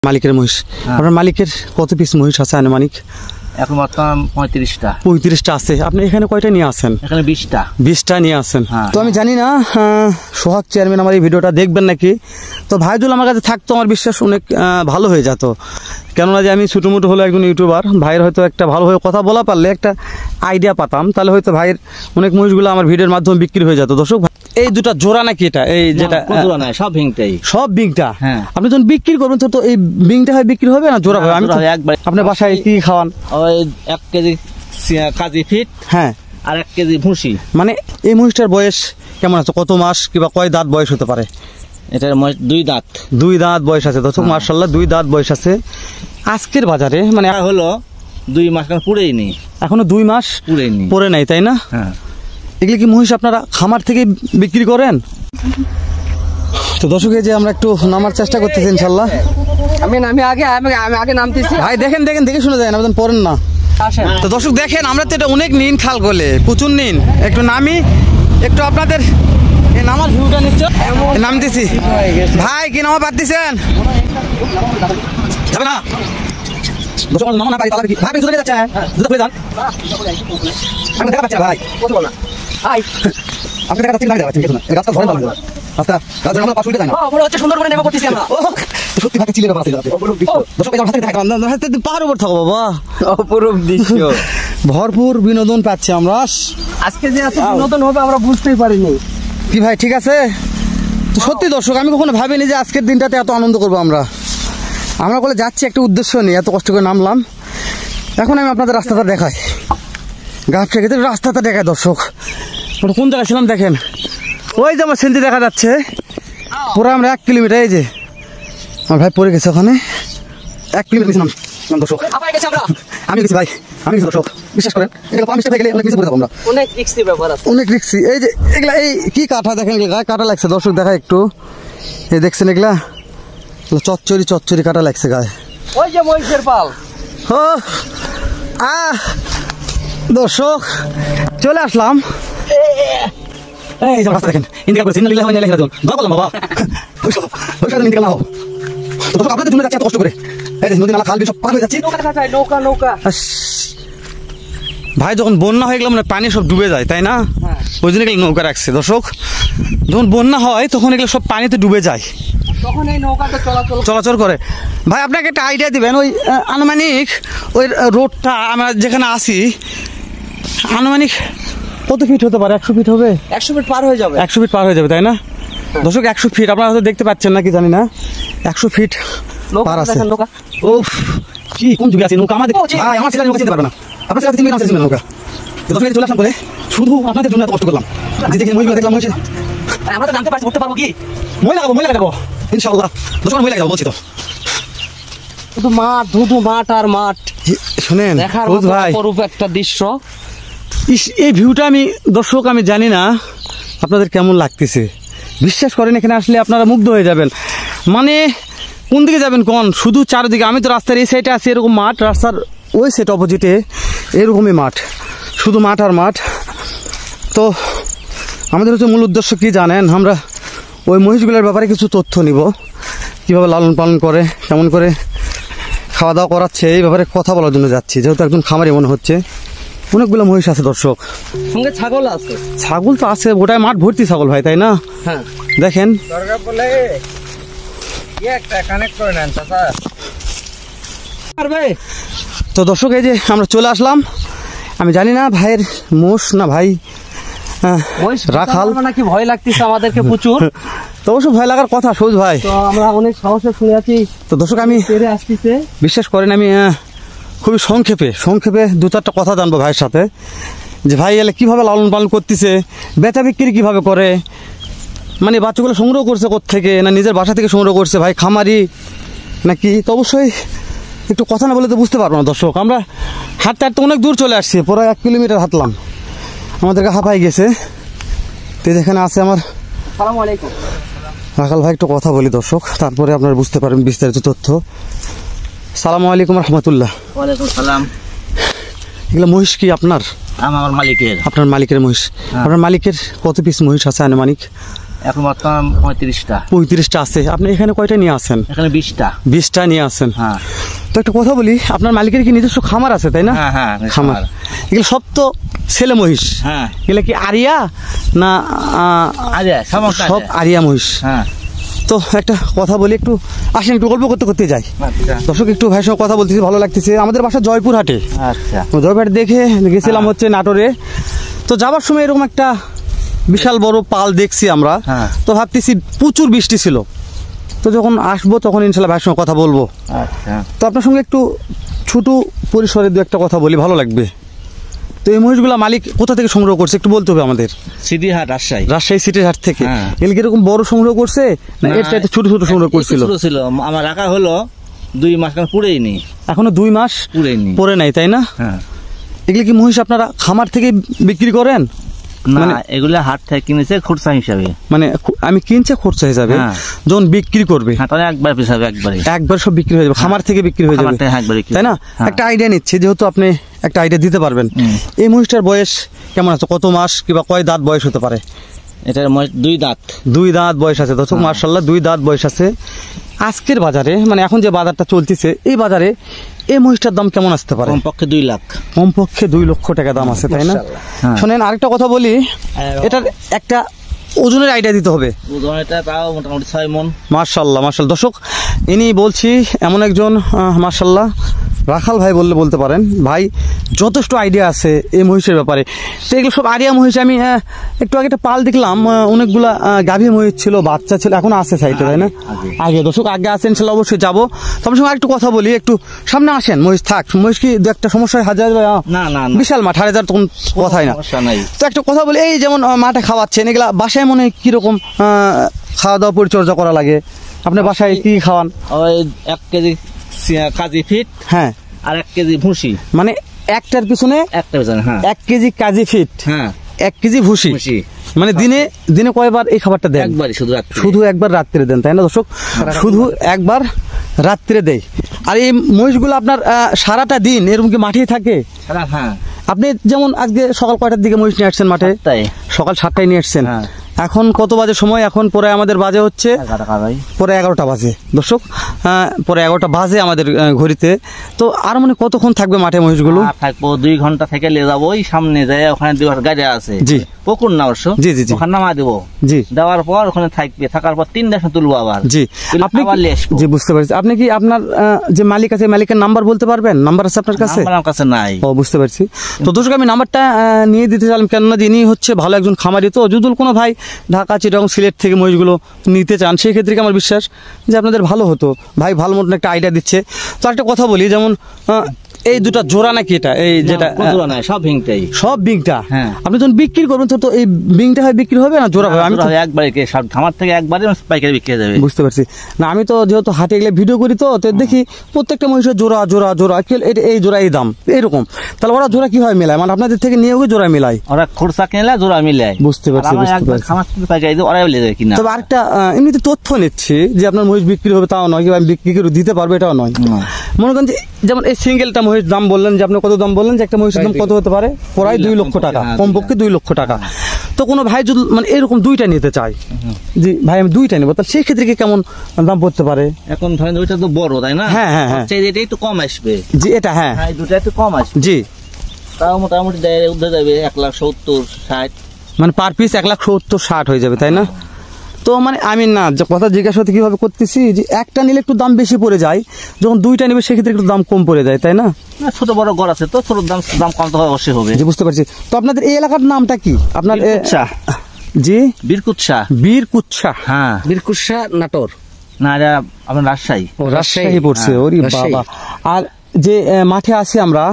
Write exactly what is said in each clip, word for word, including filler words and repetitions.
মালিকের মহিষ আপনার মালিকের কত পিস মহিষ আছে আনুমানিক? এখন বর্তমান পঁয়ত্রিশটা পঁয়ত্রিশটা আছে। আপনি এখানে কয়টা নিয়ে আসেন? এখানে বিশটা বিশটা নিয়ে আসেন। তো আমি জানি না সোহাগ চেয়ারম্যান আমার এই ভিডিওটা দেখবেন নাকি। তো ভাইদুল আমার কাছে থাকতো আমার বিশ্বাস অনেক ভালো হয়ে যেত, কেননা যে আমি ছোটো মোটো হলো একজন ইউটিউবার, ভাইয়ের হয়তো একটা ভালোভাবে কথা বলা পারলে একটা আইডিয়া পাতাম, তাহলে হয়তো ভাইয়ের অনেক মহিষগুলো আমার ভিডিওর মাধ্যমে বিক্রি হয়ে যেত। দর্শক এই দুটা জোড়া নাকি এটা? এই যেটা জোড়া নাই, সব ভিংটাই, সব বিংটা। হ্যাঁ, আপনি যখন বিক্রি করবেন তো এই বিংটা হয় বিক্রি হবে না জোড়া হবে? আমি একবার আপনার বাসায় কি খাওয়ান? ওই এক কেজি কাজী ফিট, হ্যাঁ, আর এক কেজি ভুসি। মানে এই মহিষটার বয়স কেমন আছে? কত মাস কিংবা কয় দাঁত বয়স হতে পারে? এটার দুই দাঁত। দুই দাঁত বয়স আছে দর্শক, মাশাআল্লাহ দুই দাঁত বয়স আছে। আজকের বাজারে মানে হলো দুই মাস পুরেই নেই, এখনো দুই মাস পুরেই নেই, পরে নাই, তাই না? হ্যাঁ। এগুলি কি মহিষ আপনারা খামার থেকে বিক্রি করেন? তো দর্শক এই যে আমরা একটু নামার চেষ্টা করতেছি ইনশাল্লাহ। আমি আমি আগে আমি আগে নামতেছি। ভাই দেখেন দেখেন দেখে শুনে যায় না, পড়েন না। তো দর্শক দেখেন আমরা তো এটা অনেক নিন খাল গলে, প্রচুর নিন, একটু নামি একটু আপনাদের এই নামার ভিউটা নিচ্ছ নামতেছি। ভাই কি নামা পারতেছেন? যাবে না দর্শক নামা না পারি তাহলে কি ভাই জুতো যাচ্ছে? জুতো খুলে যান, আমি দেখা পাচ্ছি ভাই। কত বল না ভাই, আপনি দেখা যাচ্ছে না যাচ্ছে কিছু না, এই রাস্তা ধরে দাও রাস্তা রাস্তা আমরা পাশ উঠে যাই না। ও বড় হচ্ছে সুন্দর করে নেমে করতেছি আমরা। সত্যি ভাই চিলের পাশে যাচ্ছে দর্শক, এই রাস্তা থেকে দেখা না হাতে পাহাড় উপর থাকো বাবা, অপরূপ দৃশ্য, ভরপুর বিনোদন পাচ্ছি আমরা। আজকে যে এত বিনোদন হবে আমরা বুঝতেই পারিনি। কি ভাই ঠিক আছে? তো সত্যি দর্শক আমি কখনো ভাবিনি যে আজকের দিনটাতে এত আনন্দ করবো আমরা। আমরা বলে যাচ্ছি একটা উদ্দেশ্য নিয়ে, এত কষ্ট করে নামলাম। এখন আমি আপনাদের রাস্তাটা দেখাই, গাছ থেকে রাস্তাটা দেখায় দর্শক। ওটা কোন জায়গায় ছিলাম দেখেন, ওই যে আমার সেলটি দেখা যাচ্ছে পুরো আমরা এক কিলোমিটার, এই যে আমার ভাই পড়ে গেছে ওখানে, এক কিলোমিটার গেছিলাম দর্শক। আমি গেছি ভাই, আমি গেছি দর্শক, বিশ্বাস করেন এগুলো পামিশটা হয়ে গেলে অনেক কিছু করে যাবো আমরা, অনেক রিস্কি ব্যাপার আছে, অনেক রিস্কি। এই যে এগুলা এই কি কাটা দেখেন, গায়ে কাটা লাগছে দর্শক, দেখা একটু এই দেখছেন এগুলা চচ্চড়ি চচ্চড়ি কাটা লাগছে গায়ে। ওই যে মহিষের পাল। ও আহ দর্শক চলে আসলাম, এই যে রাস্তা দেখেন, ইন্ডিয়া করে সিগন্যাল হয় না লেখা দোল দোল বাবা, ওই সব ওই সব ইন্ডিয়া নাও তো দর্শক আপনাদের জন্য যাচ্ছে এত কষ্ট করে, এই যে নদী নালা খাল বিল সব পার হয়ে যাচ্ছে। নৌকা নৌকা ভাই যখন বন্যা হয়ে গেল মানে পানি সব ডুবে যায়, তাই না? ওই জন্য এগুলো নৌকা রাখছে দর্শক, যখন বন্যা হয় তখন এগুলো সব পানিতে ডুবে যায়, তখন এই নৌকাটা চলাচল চলাচল করে। ভাই আপনাকে একটা আইডিয়া দিবেন, ওই আনুমানিক ওই রোডটা আমরা যেখানে আসি আনুমানিক কত ফিট হতে পারে? একশো ফিট হবে? একশো ফিট পার হয়ে যাবে, একশো ফিট পার হয়ে যাবে, তাই না দর্শক? একশো ফিট আপনারা হয়তো দেখতে পাচ্ছেন নাকি জানি না, একশো ফিট পার আছে। ও কি কোন যুগে আছে নৌকা? আমাদের ভাই আমার ছেলে নৌকা চিনতে পারবে না, আপনার ছেলে তিন মিনিট নৌকা। দর্শক চলে আসলাম বলে শুধু আপনাদের জন্য এত কষ্ট করলাম, যে দেখে মহিলা দেখলাম মহিলা, আমরা তো জানতে পারছি করতে পারবো কি, মই লাগাবো মই লাগাবো ইনশাআল্লাহ দর্শক, মই লাগাবো বলছি তো। শুধু মাঠ শুধু মাঠ আর মাঠ, শুনেন দেখার ভাই অপরূপ একটা দৃশ্য। এই ভিউটা আমি দর্শক আমি জানি না আপনাদের কেমন লাগতেছে, বিশ্বাস করেন এখানে আসলে আপনারা মুগ্ধ হয়ে যাবেন। মানে কোন দিকে যাবেন কোন, শুধু চারিদিকে, আমি তো রাস্তার এই সাইডে আছি এরকম মাঠ, রাস্তার ওই সাইড অপোজিটে এরকমই মাঠ, শুধু মাঠ আর মাঠ। তো আমাদের হচ্ছে মূল উদ্দেশ্য কি জানেন, আমরা ওই মহিষগুলোর ব্যাপারে কিছু তথ্য নিব, কীভাবে লালন পালন করে, কেমন করে খাওয়া দাওয়া করাচ্ছে, এই ব্যাপারে কথা বলার জন্য যাচ্ছি। যেহেতু একজন খামারি মনে হচ্ছে, অনেকগুলো মহিষ আছে দর্শক, সঙ্গে ছাগল আছে। ছাগল তো আছে, গোটায় মাঠ ভর্তি ছাগল ভাই, তাই না? হ্যাঁ দেখেন তো দর্শক এই যে আমরা চলে আসলাম। আমি জানি না ভাইয়ের মোষ না ভাই রাখাল নাকি, ভয় লাগতেছে আমাদেরকে প্রচুর। তো অবশ্য ভয় লাগার কথা সৌজ ভাই, তো আমরা অনেক সাহসে শুনে আছি। তো দর্শক আমি আসতেছে, বিশ্বাস করেন আমি খুবই সংক্ষেপে সংক্ষেপে দু চারটা কথা জানবো ভাইয়ের সাথে, যে ভাই এলে কীভাবে লালন পালন করতেছে, বেচা বিক্রি কীভাবে করে, মানে বাচ্চাগুলো সংগ্রহ করছে কোত্থেকে, না নিজের বাসা থেকে সংগ্রহ করছে, ভাই খামারি নাকি। তো অবশ্যই একটু কথা না বলে তো বুঝতে পারবো না দর্শক। আমরা হাঁটতে হাঁটতে অনেক দূর চলে আসছি, পুরো এক কিলোমিটার হাঁটলাম, আমাদেরকে হাঁপাই গেছে। তো যেখানে আছে আমার রাখাল ভাই, একটু কথা বলি দর্শক, তারপরে আপনারা বুঝতে পারবেন বিস্তারিত তথ্য। সালামু আলাইকুম রহমতুল্লাহ। ওয়ালাইকুম সালাম। এগুলো মহিষ কি আপনার? আমার মালিকের। আপনার মালিকের মহিষ। আপনার মালিকের কত পিস মহিষ আছে আনুমানিক? এখন বর্তমান পঁয়ত্রিশটা। পঁয়ত্রিশটা আছে। আপনি এখানে কয়টা নিয়ে আসেন? এখানে বিশটা। বিশটা নিয়ে আসেন। হ্যাঁ। তো একটা কথা বলি, আপনার মালিকের কি নিজস্ব খামার আছে তাই না? হ্যাঁ হ্যাঁ খামার। এগুলো সব তো ছেলে মহিষ। হ্যাঁ। এগুলো কি আরিয়া না আহ, আরিয়া? সব আরিয়া মহিষ। হ্যাঁ। তো একটা কথা বলি, একটু আসেন, একটু গল্প করতে করতে যাই। আচ্ছা দর্শক একটু ভাইয়ের সঙ্গে কথা বলতেছি, ভালো লাগতেছে। আমাদের বাসা জয়পুরহাটে। আচ্ছা। জয়পুরহাট দেখে গেছিলাম হচ্ছে নাটোরে। তো যাবার সময় এরকম একটা বিশাল বড় পাল দেখছি আমরা। হ্যাঁ। তো ভাবতেছি প্রচুর বৃষ্টি ছিল, তো যখন আসবো তখন ইনশাল্লাহ ভাইয়ের সঙ্গে কথা বলবো। আচ্ছা। তো আপনার সঙ্গে একটু ছোট পরিসরে দু একটা কথা বলি, ভালো লাগবে। তো এই মহিষগুলা মালিক কোথা থেকে সংগ্রহ করছে একটু বলতে হবে আমাদের। সিটিহাট, রাজশাহী। রাজশাহী সিটির হাট থেকে। হ্যাঁ। এগুলো এরকম বড় সংগ্রহ করছে না এর চাইতে ছোট ছোট সংগ্রহ করছিল? ছোট ছিল, আমার রাখা হলো দুই মাস, কারণ পুড়েই নি, এখনো দুই মাস পুড়েই নি, পরে নাই তাই না? হ্যাঁ। এগুলি কি মহিষ আপনারা খামার থেকে বিক্রি করেন? না, এগুলো হাট থেকে কিনেছে খুচরা হিসাবে। মানে খু- আমি কিনছে খরচা হিসাবে, হ্যাঁ। যখন বিক্রি করবে হ্যাঁ, তাহলে একবার পিস হবে, একবারে একবার সব বিক্রি হয়ে যাবে, খামার থেকে বিক্রি হয়ে যাবে খামার থেকে একবারে বিক্রি তাই না? হ্যাঁ। একটা আইডিয়া নিচ্ছে, যেহেতু আপনি একটা আইডিয়া দিতে পারবেন। হুম। এই মহিষটার বয়স কেমন আছে, কত মাস কিংবা কয় দাঁত বয়স হতে পারে? এটার মহিষ দুই দাঁত। দুই দাঁত বয়স আছে দর্শক, মার্শাল্লাহ দুই দাঁত বয়স আছে। আজকের বাজারে মানে এখন যে বাজারটা চলতেছে এই বাজারে এই মহিষটার দাম কেমন আসতে পারে? কমপক্ষে দুই লাখ। কমপক্ষে দুই লক্ষ টাকা দাম আছে তাই না? হ্যাঁ। শোনেন আরেকটা কথা বলি, এটার একটা ওজনের আইডিয়া দিতে হবে। ওজন এটা তাও মোটামুটি ছয় মন। মার্শাল্লাহ মার্শাল্লাহ দর্শক, ইনি বলছি এমন একজন আহ, মার্শাল্লাহ রাখাল ভাই বললে বলতে পারেন, ভাই যথেষ্ট আইডিয়া আছে এই মহিষের ব্যাপারে। তো এগুলো সব আরিয়া মহিষ। আমি আহ, একটু আগে একটা পাল দেখলাম, আহ, অনেকগুলা আহ, গাভী মহিষ ছিল, বাচ্চা ছিল, এখন আছে সাইটে তাই না? আগে দর্শক আগে আছে, ইনশাল্লাহ অবশ্যই যাবো। তোমার সঙ্গে একটু কথা বলি, একটু সামনে আসেন। মহিষ থাক, মহিষ কি দু একটা সমস্যা হাজার না না না, বিশাল মাঠ, হাজার তখন কথাই না। সমস্যা নাই। তো একটা কথা বলি, এই যেমন আহ, মাঠে খাওয়াচ্ছেন, এগুলা বাসায় মনে হয় কিরকম আহ, খাওয়া দাওয়া পরিচর্যা করা লাগে? আপনার বাসায় কি খাওয়ান? ওই এক কেজি সি- কাজি ফিট হ্যাঁ, আর এক কেজি ভুসি। মানে একটার পিছনে একটা বেজন। হ্যাঁ এক কেজি কাজি ফিট, হ্যাঁ, এক কেজি ভুসি। ভুসি মানে দিনে দিনে কয়বার এই খাবারটা দেন? একবারই, শুধু রাত্রে। শুধু একবার রাত্রে দেন তাই না দর্শক? শুধু একবার রাত্রে দেয়। আর এই মহিষগুলো আপনার আহ, সারাটা দিন এরকম কি মাঠেই থাকে? সারা, হ্যাঁ। আপনি যেমন আজকে সকাল কয়টার দিকে মহিষ নিয়ে আসছেন মাঠে? তাই সকাল সাতটায় নিয়ে আসছেন। হ্যাঁ। এখন কত বাজে সময়? এখন পরে আমাদের বাজে হচ্ছে এগারো টাকা ভাই। পরে এগারোটা বাজে দর্শক, আহ, পরে এগারোটা বাজে আমাদের আহ, ঘড়িতে। তো আর মানে কতক্ষণ থাকবে মাঠে মহিষগুলো? আর থাকবো দুই ঘন্টা থেকে নিয়ে যাবো, ওই সামনে যায়, ওখানে দুই ঘন্টা গাড়ি আছে। জি। পুকুর না অবশ্য। জি, জি, জি। ওখানে নামা দেবো। জি দেওয়ার পর ওখানে থাকবে, থাকার পর তিনটার সময় তুলবো আবার। জি। তুলে আপনি আবার কি- নিয়ে আসবো। জি বুঝতে পারছি। আপনি কি আপনার আহ, যে মালিক আছে মালিকের নাম্বার বলতে পারবেন? নাম্বার আছে আপনার কাছে? নাম্বার আমার কাছে নাই। ও বুঝতে পারছি। তো দর্শক আমি নাম্বারটা আহ, নিয়ে দিতে চাইলাম, কেননা যিনি হচ্ছে ভালো একজন খামারি। তো যদি কোনো ভাই ঢাকা চিটাগং সিলেট থেকে মহিষগুলো নিতে চান, সেই ক্ষেত্রে কি আমার বিশ্বাস যে আপনাদের ভালো হতো। ভাই ভালো মতন একটা আইডিয়া দিচ্ছে। তো একটা কথা বলি, যেমন আহ, এই দুটা জোড়া নাকি এটা, এই যেটা না, কোনো নাই, সব হিংটাই। সব বিংটা। হ্যাঁ। আপনি যখন বিক্রি করবেন তো তো এই বিংটা হয় বিক্রি হবে না জোড়া হবে? আমি তো একবারে কে সব খামার থেকে একবারে পাইকারি বিক্রি হয়ে যাবে। বুঝতে পারছি না, আমি তো যেহেতু হাটে গেলে ভিডিও করি তো তো দেখি প্রত্যেকটা মহিষের জোড়া জোড়া জোড়া কি- এটা- এই জোড়া এই দাম এরকম। তাহলে ওরা জোড়া কিভাবে মেলায়? মানে আপনাদের থেকে নিয়ে ওই জোড়া মেলায়? ওরা খরচা কিনলে জোড়া মিলে। বুঝতে পারছি, বুঝতে পারছি। খামার থেকে পাইকারি দিয়ে ওরাই লেগে কিনা। তবে আরেকটা আহ, এমনিতে তথ্য নিচ্ছি যে আপনার মহিষ বিক্রি হবে তাও নয়, কিংবা আমি বিক্রি করে দিতে পারবো এটাও নয়। না। মনে করেন যে যেমন এই সিঙ্গেলটা মহিষ দাম বললেন, যে আপনি কত দাম বললেন যে একটা মহিষের দাম কত হতে পারে? প্রায় দুই লক্ষ টাকা, হ্যাঁ, কমপক্ষে দুই লক্ষ টাকা। তো কোনো ভাই যদি মানে এরকম দুইটা নিতে চায়, জি ভাই আমি দুইটা নেবো, তাহলে সেই ক্ষেত্রে কি কেমন দাম পড়তে পারে? এখন ধরেন ওইটা তো বড়, তাই না? হ্যাঁ, হ্যাঁ, হ্যাঁ। চাই এটাই তো কম আসবে। জি এটা হ্যাঁ হ্যাঁ, এই দুটা একটু কম আসবে। জি। তাও মোটামুটি দেয় উঠে যাবে এক লাখ সত্তর ষাট। মানে পার পিস এক লাখ সত্তর ষাট হয়ে যাবে তাই না? তো মানে আমি না যে কথা জিজ্ঞাসা হতে কিভাবে করতেছি যে একটা নিলে একটু দাম বেশি পড়ে যায়, যখন দুইটা নেবে সেক্ষেত্রে একটু দাম কম পড়ে যায় তাই না? না, ছোট বড় ঘর আছে তো, ছোট দাম দাম কম তো অবশ্যই হবে। জি বুঝতে পারছি। তো আপনাদের এই এলাকার নামটা কি? আপনার এ- বীরকুৎসা। জি বীরকুৎসা। বীর কুচ্ছা। হ্যাঁ। বীরকুৎসা নাটোর। না, এটা আপনার রাজশাহী। ও, রাজশাহী পড়ছে। ওরে রাজশাহী। বাবা। আর যে আহ, মাঠে আছি আমরা,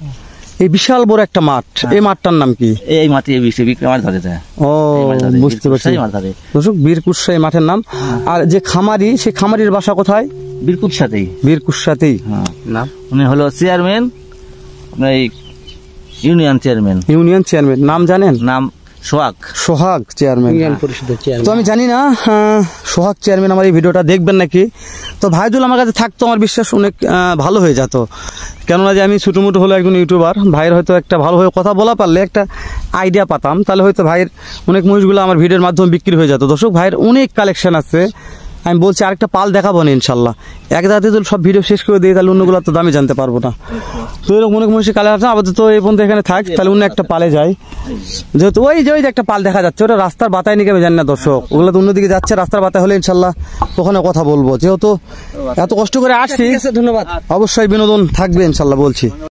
এই বিশাল বড় একটা মাঠ, এই মাঠটার নাম কি? এই মাটি এই বিষয়ে বিক্রি মাছ ধরে যায়। ও বুঝতে পারছি মাছ ধরে। দর্শক, বীর কুচ্ছা এই মাঠের নাম। আর যে খামারি, সেই খামারির বাসা কোথায়? বীরকুৎসাতেই। বীর কুচ্ছাতেই। হ্যাঁ। নাম উনি হলো চেয়ারম্যান, আপনার এই ইউনিয়ন চেয়ারম্যান। Union chairman. নাম জানেন? নাম সোহাগ সোহাগ চেয়ারম্যান। ইউনিয়ন পরিষদের তো চেয়ারম্যান। আমি জানি না আহ, সোহাগ চেয়ারম্যান আমার এই ভিডিওটা দেখবেন নাকি। তো ভাইদুল আমার কাছে থাকতো আমার বিশ্বাস অনেক আহ, ভালো হয়ে যেত, কেননা যে আমি ছোটো মোটো হলো একজন ইউটিউবার, ভাইয়ের হয়তো একটা ভালোভাবে কথা বলা পারলে একটা আইডিয়া পাতাম, তাহলে হয়তো ভাইয়ের অনেক মহিষগুলো আমার ভিডিওর মাধ্যমে বিক্রি হয়ে যেত। দর্শক ভাইয়ের অনেক কালেকশন আছে, আমি বলছি আরেকটা পাল দেখাবো না ইনশাল্লাহ। এক দাঁতে যদি সব ভিডিও শেষ করে দিই তাহলে অন্যগুলো তো দামি জানতে পারবো না। তো এরকম অনেক মহিষের কালে আছে, আপাতত এই পর্যন্ত এখানে থাক, তাহলে অন্য একটা পালে যাই। যেহেতু ওই যে ওই যে একটা পাল দেখা যাচ্ছে, ওটা রাস্তার বাতায় নিয়ে আমি জানি না দর্শক, ওগুলো তো অন্যদিকে যাচ্ছে, রাস্তার বাতায় হলে ইনশাল্লাহ ওখানে কথা বলবো। যেহেতু এত কষ্ট করে আসছি, ঠিক আছে, ধন্যবাদ। অবশ্যই বিনোদন থাকবে ইনশাল্লাহ বলছি।